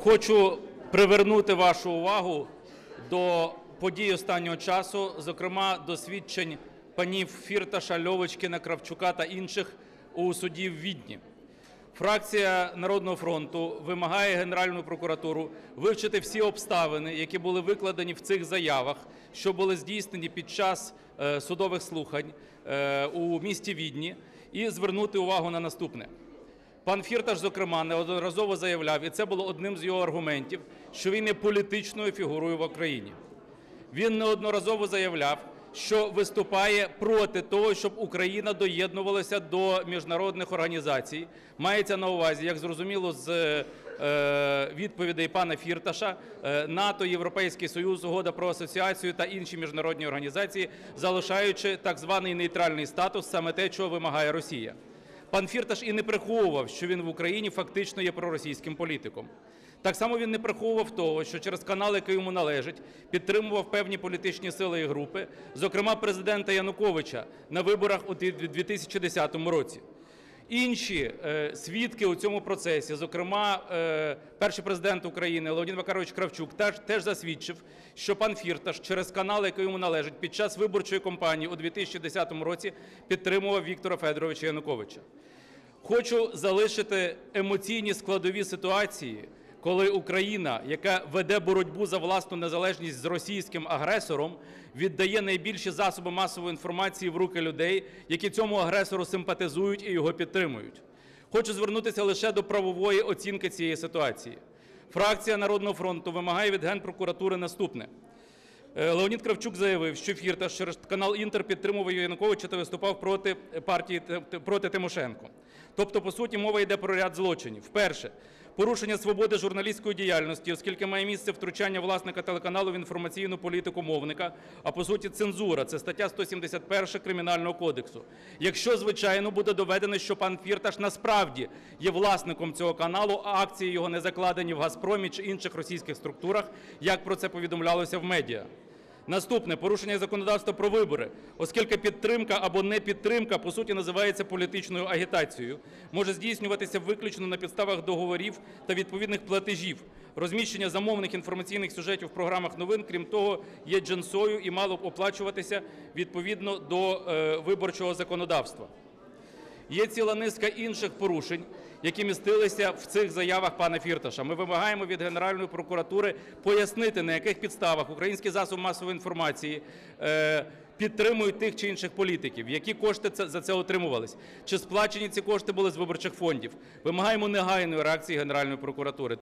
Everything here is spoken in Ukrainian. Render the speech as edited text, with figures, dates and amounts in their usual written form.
Хочу привернути вашу увагу до подій останнього часу, зокрема до свідчень панів Фірташа, Льовочкіна, Кравчука та інших у суді в Відні. Фракція "Народного фронту" вимагає Генеральну прокуратуру вивчити всі обставини, які були викладені в цих заявах, що були здійснені під час судових слухань у місті Відні, і звернути увагу на наступне. Пан Фірташ, зокрема, неодноразово заявляв, і це було одним з його аргументів, що він є політичною фігурою в Україні. Він неодноразово заявляв, що виступає проти того, щоб Україна доєднувалася до міжнародних організацій. Мається на увазі, як зрозуміло з відповідей пана Фірташа, НАТО, Європейський Союз, Угода про асоціацію та інші міжнародні організації, залишаючи так званий нейтральний статус, саме те, чого вимагає Росія. Пан Фірташ і не приховував, що він в Україні фактично є проросійським політиком. Так само він не приховував того, що через канал, який йому належить, підтримував певні політичні сили і групи, зокрема президента Януковича на виборах у 2010 році. Інші свідки у цьому процесі, зокрема перший президент України Леонід Макарович Кравчук, теж засвідчив, що пан Фірташ через канал, який йому належить, під час виборчої кампанії у 2010 році підтримував Віктора Федоровича Януковича. Хочу залишити емоційні складові ситуації, коли Україна, яка веде боротьбу за власну незалежність з російським агресором, віддає найбільші засоби масової інформації в руки людей, які цьому агресору симпатизують і його підтримують. Хочу звернутися лише до правової оцінки цієї ситуації. Фракція "Народного фронту" вимагає від Генпрокуратури наступне. Леонід Кравчук заявив, що Фірташ через канал "Інтер" підтримував Януковича та виступав проти Тимошенко. Тобто, по суті, мова йде про ряд злочинів. Перше. Порушення свободи журналістської діяльності, оскільки має місце втручання власника телеканалу в інформаційну політику мовника, а по суті цензура. Це стаття 171 Кримінального кодексу. Якщо, звичайно, буде доведено, що пан Фірташ насправді є власником цього каналу, а акції його не закладені в "Газпромі" чи інших російських структурах, як про це повідомлялося в медіа. Наступне. Порушення законодавства про вибори, оскільки підтримка або непідтримка, по суті, називається політичною агітацією, може здійснюватися виключно на підставах договорів та відповідних платежів. Розміщення замовних інформаційних сюжетів в програмах новин, крім того, є джинсою і мало б оплачуватися відповідно до виборчого законодавства. Є ціла низка інших порушень, які містилися в цих заявах пана Фірташа. Ми вимагаємо від Генеральної прокуратури пояснити, на яких підставах українські засоби масової інформації підтримують тих чи інших політиків, які кошти за це отримувались, чи сплачені ці кошти були з виборчих фондів. Вимагаємо негайної реакції Генеральної прокуратури.